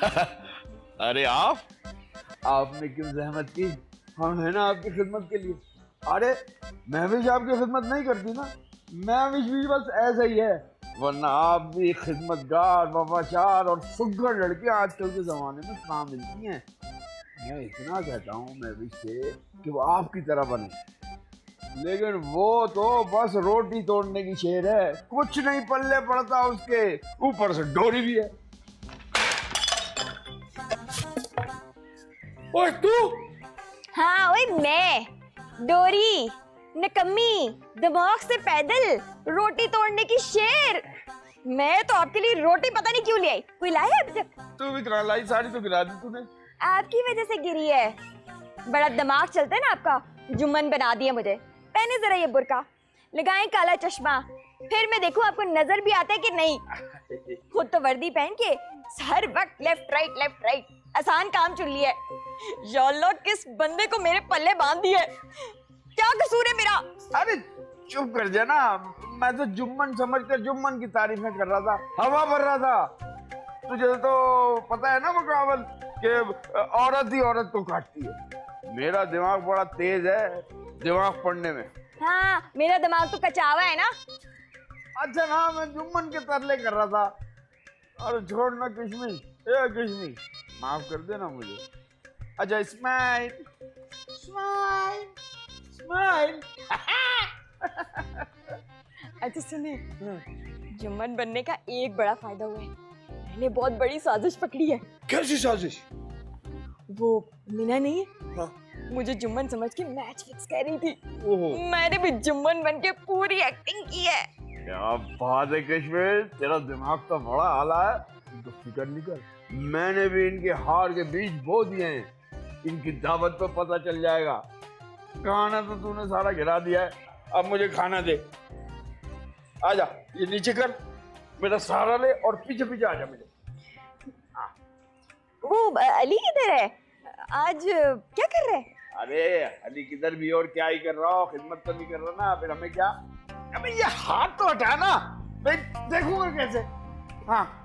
अरे आपने क्यों जहमत की? हम है ना आपकी खिदमत के लिए। अरे महविश आपकी खिदमत नहीं करती ना, महविश भी बस ऐसा ही है, वरना आप भी खिदमतगार, वफादार और सुघड़ लड़कियां आजकल के जमाने में कहाँ मिलती हैं। मैं इतना कहता हूँ महविश से कि वो आपकी तरह बने, लेकिन वो तो बस रोटी तोड़ने की शेर है, कुछ नहीं पल्ले पड़ता उसके, ऊपर से डोरी भी है। ओए तू? हाँ ओए मैं, डोरी, निकम्मी, दिमाग से पैदल, रोटी तोड़ने की शेर। मैं तो आपके लिए रोटी पता नहीं क्यों ले आई, कोई लाया अभी तक? तू भी गिरा लाई, सारी तो गिरा दी तूने। आपकी वजह से गिरी है, बड़ा दिमाग चलता है ना आपका, जुम्मन बना दिया मुझे। पहने जरा ये बुर्का, लगाएं काला चश्मा, फिर मैं देखूं आपको नजर भी आता है कि नहीं। खुद तो वर्दी पहन के हर वक्त लेफ्ट राइट, आसान काम चुन लिया है। या अल्लाह, किस बंदे को मेरे पल्ले बांध दिया है, क्या कसूर है मेरा? अरे चुप कर जा ना, मैं तो जुम्मन समझकर जुम्मन की तारीफें कर रहा था, हवा भर रहा था। तुझे तो पता है ना मुकाबल कि औरत ही औरत को काटती है। मेरा दिमाग बड़ा तेज है दिमाग पढ़ने में। हाँ, मेरा दिमाग तो कचावा है ना। अच्छा ना, मैं जुम्मन के तरले कर रहा था। अरे छोड़ ना किशमी, किशमी माफ कर देना मुझे। अच्छा स्माइल स्माइल स्माइल। अच्छा सुनिए, जुम्मन बनने का एक बड़ा फायदा हुआ है, मैंने बहुत बड़ी साजिश पकड़ी है। कैसी साजिश? वो मीना नहीं है, हाँ। मुझे जुम्मन समझ के मैच फिक्स कर रही थी। ओहो। मैंने भी जुम्मन बन के पूरी एक्टिंग की है। क्या बात है कश्मीर, तेरा दिमाग तो बड़ा आला है। तो फिक्र नहीं कर, मैंने भी इनके हार के बीज बो दिए हैं, इनकी दावत पे पता चल जाएगा। खाना तो तूने सारा गिरा दिया है, अब मुझे खाना दे। आजा, ये नीचे कर, मेरा सहारा ले और पीछे पीछे आजा मेरे। वो अली किधर है? आज क्या कर रहे हैं? अरे अली किधर भी और क्या ही कर रहा हो, खिदमत तो नहीं कर रहा ना, फिर हमें क्या। अबे ये हाथ तो हटा ना, मैं देखूंगा कैसे। हाँ